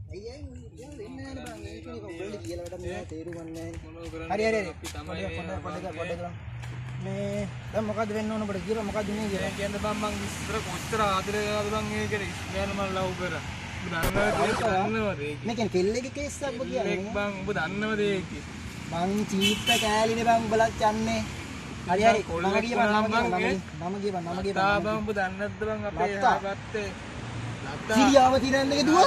මේ දැන් මොකද වෙන්න ඕන අපිට කියලා මොකද මේ කියලා කියන්න බං මං ඉස්සර කොච්චර ආදරේ කරාද බං ඒකට ඉස්මෑන මම ලව් කරා ඔබ දන්නවද ඒක මේ කියන්නේ කෙල්ලෙක්ගේ කේස් එකක් ඔබ කියන්නේ බං ඔබ දන්නවද ඒක මං චීත්ත කෑලිනේ බං උඹලත් යන්නේ හරි හරි මම කියපන් නම කියපන් තා බං ඔබ දන්නවද බං අපේ ආගත්තේ සිරියාව තිරන්නේ දුව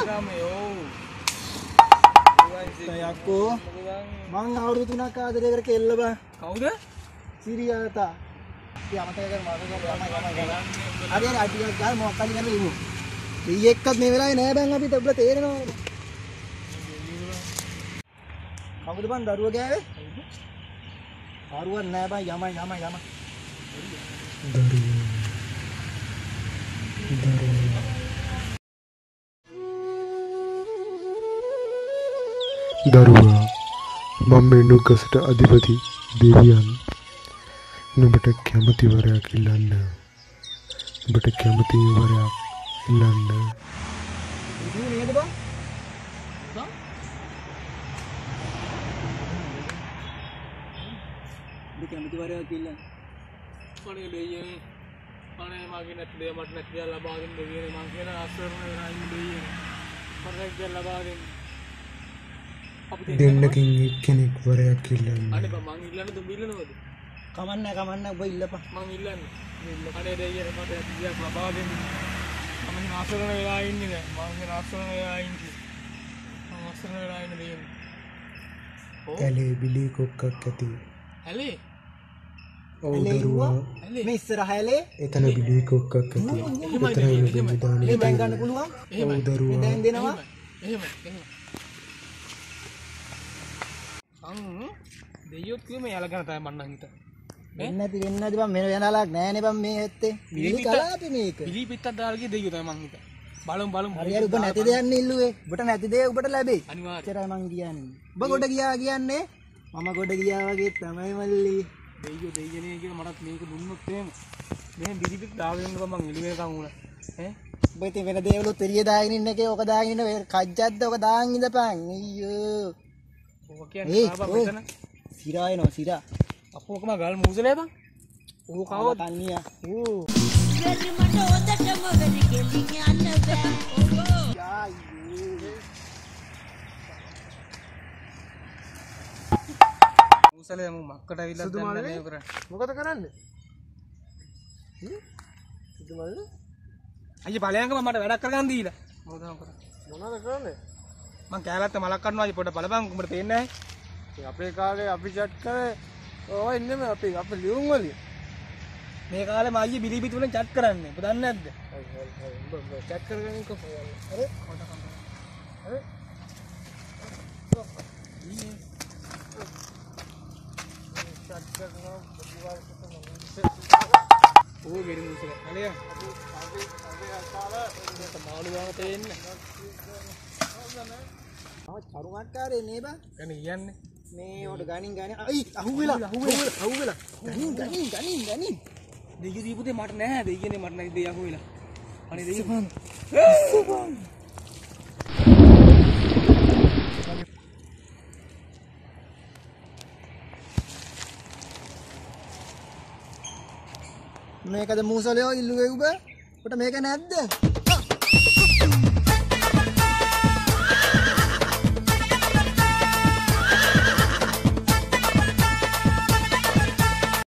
යකෝ මං අවුරුදු 3ක් ආදරේ කර කෙල්ල බං කවුද සිරියාතා යමතේ කර මාතේ හරි හරි අටියක් ගාල් මොකක් හරි කරලා ඉමු ඊ එක්කත් මේ වෙලාවේ නෑ බං අපිට ඔබලා තේරෙනවද කවුද බං දරුවා ගෑවේ දරුවා නෑ බං යමයි දරුවා මම මේ නුගසට අධිපති දෙවියන් නුඹට කැමති වරයක් ඉල්ලන්න නුඹට කැමති වරයක් ඉල්ලන්න ඉතින් නේද බං කැමති වරයක් ඉල්ලන්න අනේ දෙයියනේ අනේ මගේ නැත්නම් මට නැත්නම් ලබා දෙන්න දෙවියනේ මං කියන අසරණ වෙනා ඉන්නේ දෙයියනේ වරයක් ලබා දෙන්න දෙන්නකින් එක්කෙනෙක් වරයක් ඉල්ලන්න අනේ බං මං ඉල්ලන්නේ දුඹ ඉල්ලනවද කමන්නේ ඔබ ඉල්ලපන් මං ඉල්ලන්නේ අනේ දෙයියනේ මට දෙයක් ලබා දෙන්න මම අසරණ වෙලා ඉන්නේ නෑ මං අසරණ වෙලා ඉන්නේ දෙයියනේ කැලේ බිලි කොක්කක් ඇති ඇලේ ඔව් දරුවා මේ ඉස්සරහ ඇලේ එතන බිලි කොක්කක් ඇති එතන ඉන්න දාන මේ බැං ගන්න පුළුවන් ඔව් දරුවා දැන් දෙනවා එහෙම දෙයියොත් කිව්ව මේ යාලා ගන්න තමයි මන්නම් හිතා වෙන්නේ නැති බං මෙන්න වෙනාලක් නෑනේ බං මේ ඇත්තේ බිලි කලාපේ මේක බිලි පිටක් දාලා ගිය දෙයියෝ තමයි මං හිතා බලමු හරි හරි ඔබ නැති දෙයක් නිල්ලුවේ ඔබට නැති දේ ඔබට ලැබෙයි අනිවාර්යයෙන් මං කියන්නේ ඔබ ගොඩ ගියා කියන්නේ මම ගොඩ ගියා වගේ තමයි මල්ලි දෙයියනේ කියලා මටත් මේක දුන්නොත් එහෙම මෙහෙන් බිලි පිට දාගෙන ඉන්න මං එළි වෙනකන් උන ඔබ ඉතින් වෙන දේවලුත් එළිය දාගෙන ඉන්න එකේ ඔක දාගෙන ඉන්න කජ්ජද්ද ඔක දාන් ඉඳපන් අයියෝ ඔක කියන්නේ බාබා මෙතන සිරා එනවා සිරා අපෝ ඔකම ගල් මූසලේ බං ඕ කවද තන්නියා ඕ වෙරි මට ඔතටම වෙරි ගෙලින් යන්න බෑ ඕ යායි මූසලේ මක්කට ඇවිල්ලා දැන් මේ කරන්නේ මොකද කරන්නේ සුදුමල්ද අයියේ බලයන්ක මට වැඩක් කරගන්න දීලා මොකද කරන්නේ මං කෑලත්ත මලක් කන්නවා අයියේ පොඩ බලපන් උඹට පේන්නේ නැහැ අපේ කාලේ අපි චැට් කරේ ඔය ඉන්නේ මේ අපි ලියුම් වලින් මේ කාලේ මම අයියේ බිලි පිට වලින් චැට් කරන්නේ ඔබ දන්නේ නැද්ද ඔව් චැට් කරගෙන ඉන්නකෝ හරි හරි චැට් කරනවා ඕ ගෙරි මුසල හරිය අපි මාළුවාම තේන්නේ චරුමක්කාරේ නේ බං එනේ කියන්නේ මේ උඩ ගණින් අයි අහුවෙලා ගණින් දෙයියෝ දීපුතේ මට නැහැ දෙයියනේ මට නැති දෙය අහුවෙලා අනේ දෙයියෝ මේකද මූසලයෝ ඉල්ලුවේ ඔබ ඔබට මේක නැද්ද